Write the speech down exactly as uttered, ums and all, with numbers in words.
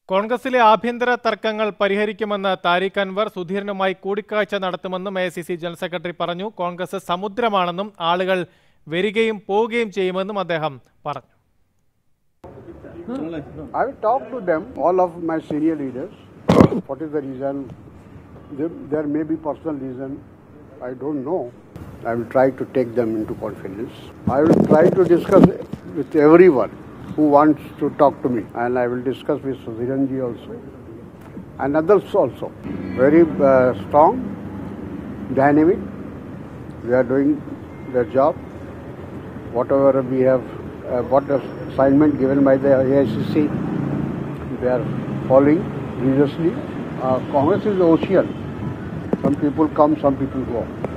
കോൺഗ്രസിലെ ആഭ്യന്തര തർക്കങ്ങൾ പരിഹരിക്കുമെന്ന് താരിഖ് അൻവർ സുധീരനുമായി കൂടിക്കാഴ്ച നടത്തുമെന്നും A I C C general secretary പറഞ്ഞു. കോൺഗ്രസ് സമുദ്രമാണെന്നും ആളുകൾ വരികയും പോവുകയും ചെയ്യുമെന്നും അദ്ദേഹം പറഞ്ഞു. I will talk to them, all of my senior leaders. What is the reason? There, there may be personal reason. I don't know. I will try to take them into confidence. I will try to discuss with everyone who wants to talk to me, and I will discuss with Sudhiranji also and others also. Very uh, strong, dynamic. They are doing their job. Whatever we have, uh, what the assignment given by the A I C C, they are following religiously. Uh, Congress is the ocean. Some people come, some people go.